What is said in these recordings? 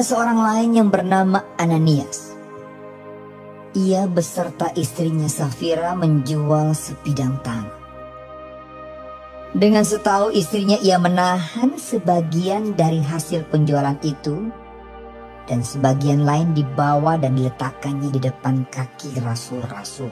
seorang lain yang bernama Ananias. Ia beserta istrinya Safira menjual sebidang tanah. Dengan setahu istrinya, ia menahan sebagian dari hasil penjualan itu dan sebagian lain dibawa dan diletakkannya di depan kaki rasul-rasul.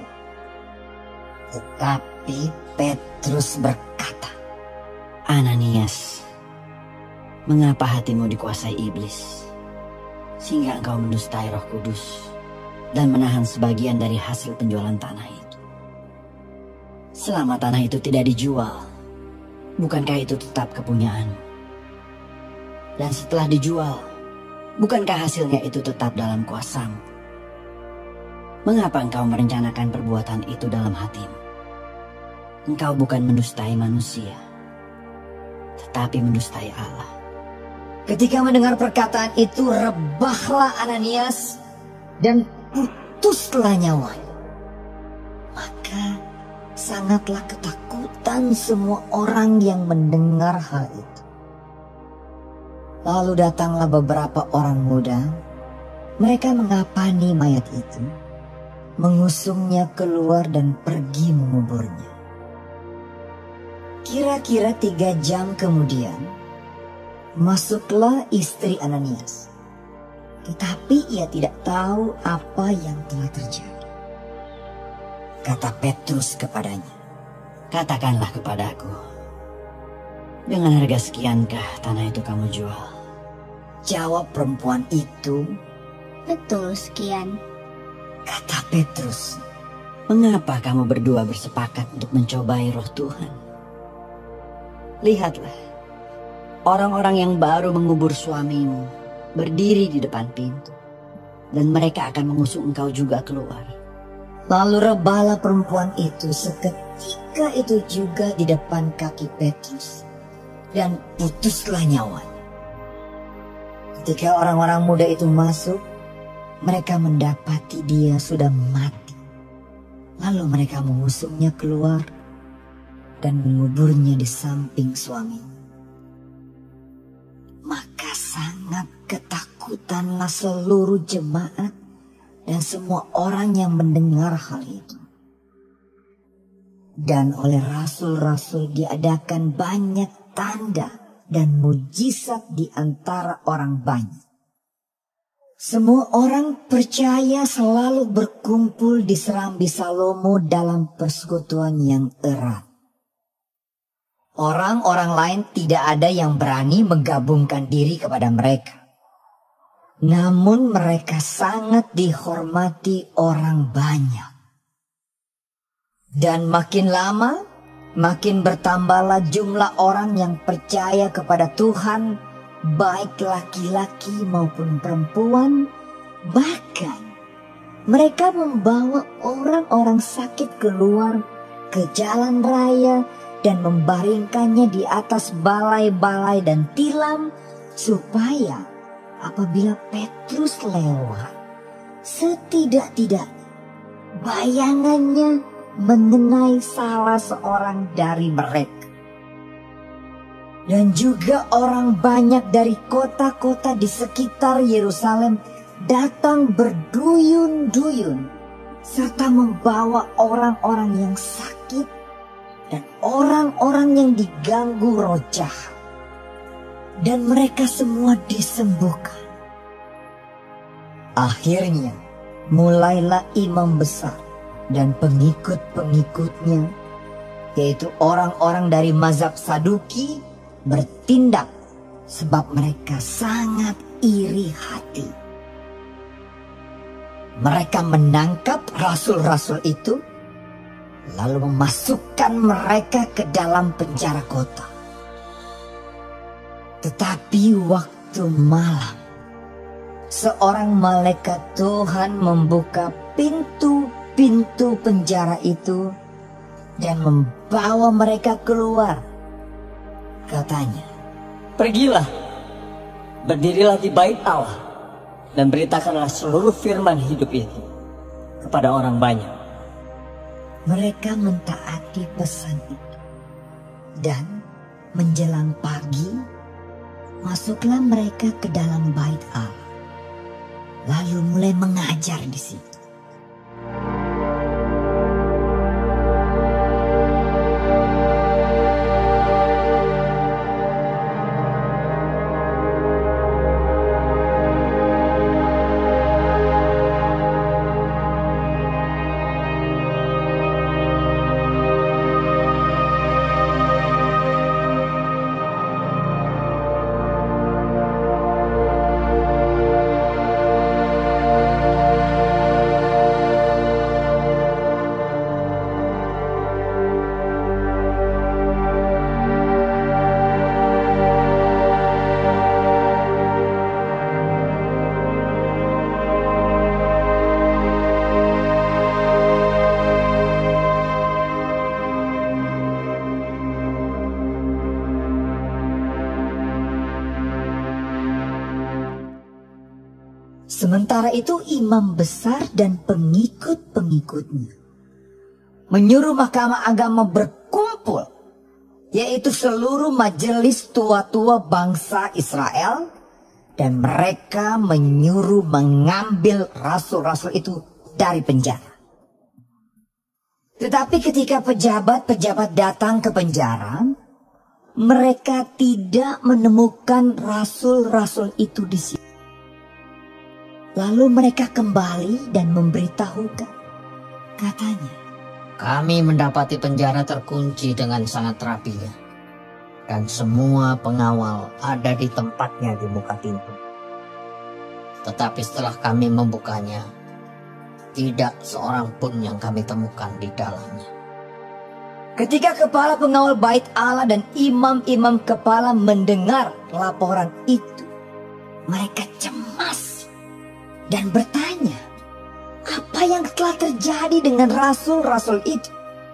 Tetapi Petrus berkata, Ananias, mengapa hatimu dikuasai iblis, sehingga engkau mendustai Roh Kudus dan menahan sebagian dari hasil penjualan tanah itu? Selama tanah itu tidak dijual, bukankah itu tetap kepunyaanmu? Dan setelah dijual, bukankah hasilnya itu tetap dalam kuasamu? Mengapa engkau merencanakan perbuatan itu dalam hatimu? Engkau bukan mendustai manusia, tetapi mendustai Allah. ketika mendengar perkataan itu, rebahlah Ananias dan putuslah nyawanya. Maka sangatlah ketakutan semua orang yang mendengar hal itu. Lalu datanglah beberapa orang muda. Mereka mengapani mayat itu, mengusungnya keluar dan pergi menguburnya. Kira-kira 3 jam kemudian, masuklah istri Ananias. Tetapi ia tidak tahu apa yang telah terjadi. Kata Petrus kepadanya, Katakanlah kepadaku, dengan harga sekiankah tanah itu kamu jual? Jawab perempuan itu, Betul sekian. kata Petrus, Mengapa kamu berdua bersepakat untuk mencobai Roh Tuhan? Lihatlah, orang-orang yang baru mengubur suamimu berdiri di depan pintu, dan mereka akan mengusung engkau juga keluar. Lalu rebahlah perempuan itu seketika itu juga di depan kaki Petrus, dan putuslah nyawanya. Ketika orang-orang muda itu masuk, mereka mendapati dia sudah mati. Lalu mereka mengusungnya keluar dan menguburnya di samping suaminya. Maka sangat ketakutanlah seluruh jemaat dan semua orang yang mendengar hal itu. Dan oleh rasul-rasul diadakan banyak tanda dan mujizat di antara orang banyak. Semua orang percaya selalu berkumpul di Serambi Salomo dalam persekutuan yang erat. Orang-orang lain tidak ada yang berani menggabungkan diri kepada mereka. Namun mereka sangat dihormati orang banyak. Dan makin lama, makin bertambahlah jumlah orang yang percaya kepada Tuhan, baik laki-laki maupun perempuan. Bahkan mereka membawa orang-orang sakit keluar ke jalan raya dan membaringkannya di atas balai-balai dan tilam, supaya apabila Petrus lewat, setidak-tidaknya bayangannya mengenai salah seorang dari mereka. Dan juga orang banyak dari kota-kota di sekitar Yerusalem datang berduyun-duyun, serta membawa orang-orang yang sakit dan orang-orang yang diganggu roh jahat. Dan mereka semua disembuhkan. Akhirnya mulailah imam besar dan pengikut-pengikutnya, yaitu orang-orang dari mazhab Saduki, bertindak sebab mereka sangat iri hati. Mereka menangkap rasul-rasul itu, lalu memasukkan mereka ke dalam penjara kota. Tetapi waktu malam, seorang malaikat Tuhan membuka pintu penjara itu dan membawa mereka keluar. Katanya, Pergilah, berdirilah di bait Allah, dan beritakanlah seluruh firman hidup itu kepada orang banyak. mereka mentaati pesan itu. Dan menjelang pagi, masuklah mereka ke dalam bait Allah. lalu mulai mengajar di situ. Sementara itu imam besar dan pengikut-pengikutnya menyuruh mahkamah agama berkumpul, yaitu seluruh majelis tua-tua bangsa Israel, dan mereka menyuruh mengambil rasul-rasul itu dari penjara. Tetapi ketika pejabat-pejabat datang ke penjara, mereka tidak menemukan rasul-rasul itu di situ. Lalu mereka kembali dan memberitahukan. Katanya, kami mendapati penjara terkunci dengan sangat rapinya, dan semua pengawal ada di tempatnya di muka pintu. Tetapi setelah kami membukanya, tidak seorang pun yang kami temukan di dalamnya. ketika kepala pengawal bait Allah dan imam-imam kepala mendengar laporan itu, mereka cemas dan bertanya, apa yang telah terjadi dengan rasul-rasul itu?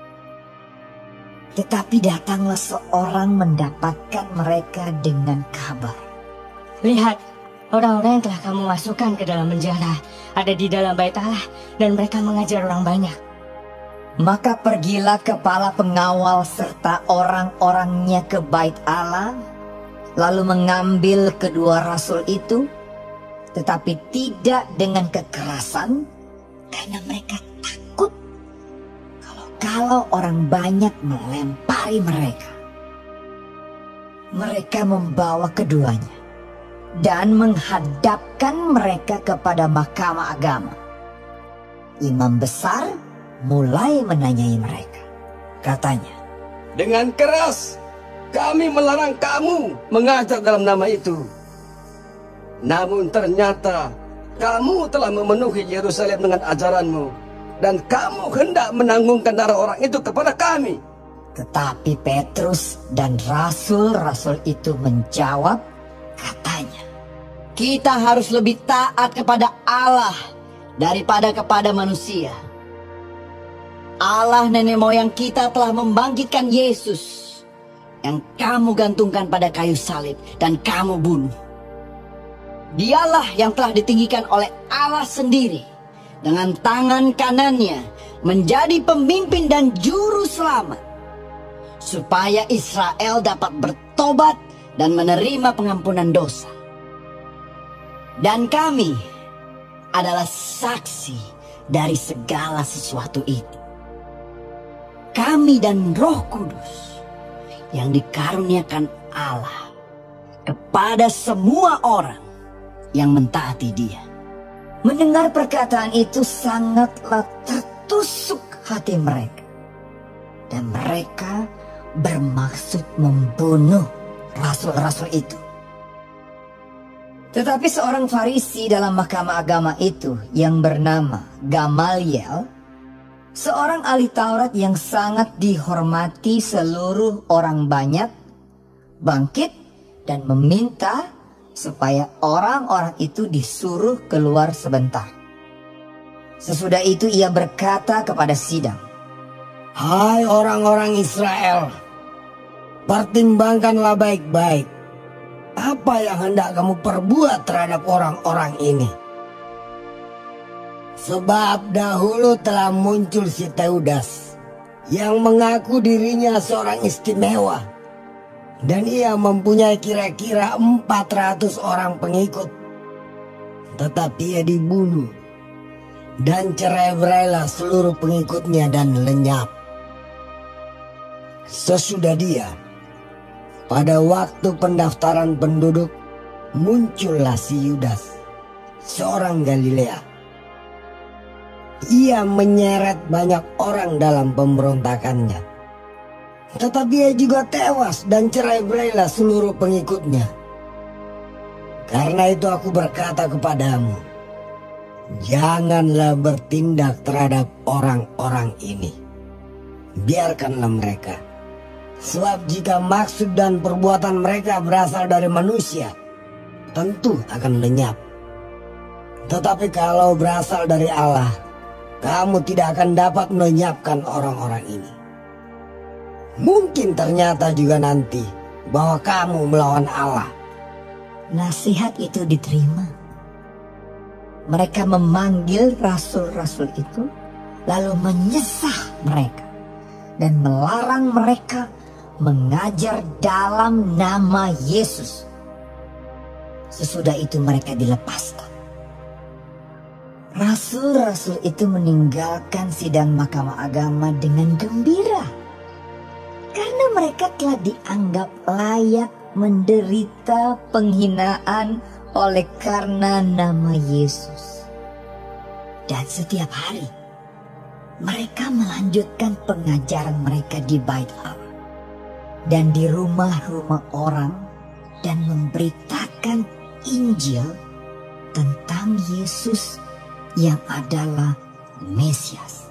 Tetapi datanglah seorang mendapatkan mereka dengan kabar. Lihat, orang-orang yang telah kamu masukkan ke dalam penjara ada di dalam bait Allah, dan mereka mengajar orang banyak. Maka pergilah kepala pengawal serta orang-orangnya ke bait Allah, lalu mengambil kedua rasul itu, tetapi tidak dengan kekerasan, karena mereka takut kalau orang banyak melempari mereka. Mereka membawa keduanya dan menghadapkan mereka kepada mahkamah agama. Imam besar mulai menanyai mereka. Katanya, dengan keras kami melarang kamu mengajar dalam nama itu. Namun ternyata kamu telah memenuhi Yerusalem dengan ajaranmu, dan kamu hendak menanggungkan darah orang itu kepada kami. Tetapi Petrus dan rasul-rasul itu menjawab, katanya, Kita harus lebih taat kepada Allah daripada kepada manusia. Allah nenek moyang kita telah membangkitkan Yesus yang kamu gantungkan pada kayu salib dan kamu bunuh. Dialah yang telah ditinggikan oleh Allah sendiri dengan tangan kanannya menjadi pemimpin dan juru selamat, supaya Israel dapat bertobat dan menerima pengampunan dosa. Dan kami adalah saksi dari segala sesuatu itu. Kami dan Roh Kudus yang dikaruniakan Allah kepada semua orang yang mentaati Dia. mendengar perkataan itu sangatlah tertusuk hati mereka. Dan mereka bermaksud membunuh rasul-rasul itu. Tetapi seorang Farisi dalam mahkamah agama itu yang bernama Gamaliel, seorang ahli Taurat yang sangat dihormati seluruh orang banyak, bangkit dan meminta supaya orang-orang itu disuruh keluar sebentar. Sesudah itu ia berkata kepada sidang, Hai orang-orang Israel, pertimbangkanlah baik-baik apa yang hendak kamu perbuat terhadap orang-orang ini. Sebab dahulu telah muncul si Teudas yang mengaku dirinya seorang istimewa, dan ia mempunyai kira-kira 400 orang pengikut. tetapi ia dibunuh. Dan cerai-berailah seluruh pengikutnya dan lenyap. Sesudah dia, pada waktu pendaftaran penduduk, muncullah si Yudas, seorang Galilea. Ia menyeret banyak orang dalam pemberontakannya. Tetapi ia juga tewas dan cerai-berailah seluruh pengikutnya. Karena itu aku berkata kepadamu, janganlah bertindak terhadap orang-orang ini. Biarkanlah mereka. Sebab jika maksud dan perbuatan mereka berasal dari manusia, tentu akan lenyap. Tetapi kalau berasal dari Allah, kamu tidak akan dapat melenyapkan orang-orang ini. Mungkin ternyata juga nanti bahwa kamu melawan Allah. Nasihat itu diterima. Mereka memanggil rasul-rasul itu, lalu menyesah mereka dan melarang mereka mengajar dalam nama Yesus. Sesudah itu mereka dilepaskan. Rasul-rasul itu meninggalkan sidang mahkamah agama dengan gembira, karena mereka telah dianggap layak menderita penghinaan oleh karena nama Yesus. Dan setiap hari mereka melanjutkan pengajaran mereka di Bait Allah dan di rumah-rumah orang dan memberitakan Injil tentang Yesus yang adalah Mesias.